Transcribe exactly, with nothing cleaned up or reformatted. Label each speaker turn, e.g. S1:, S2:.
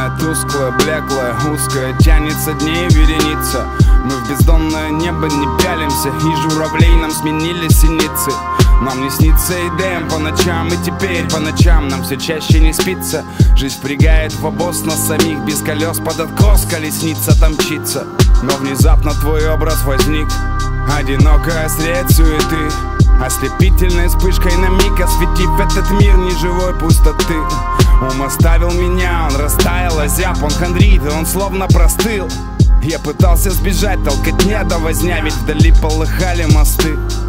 S1: Время тусклое, блеклое, узкое, тянется дней вереница. Мы в бездонное небо не пялимся, и журавлей нам сменили синицы. Нам не снится идеям по ночам, и теперь по ночам нам все чаще не спится. Жизнь впрягает в обоз нас самих, без колес под откос колесница там мчится. Но внезапно твой образ возник, одинокая средь суеты, ослепительной вспышкой на миг осветив этот мир неживой пустоты. Ум оставил меня, он растаял, озяб, он хандрит, и он словно простыл. Я пытался сбежать, толкотня да возня, ведь вдали полыхали мосты.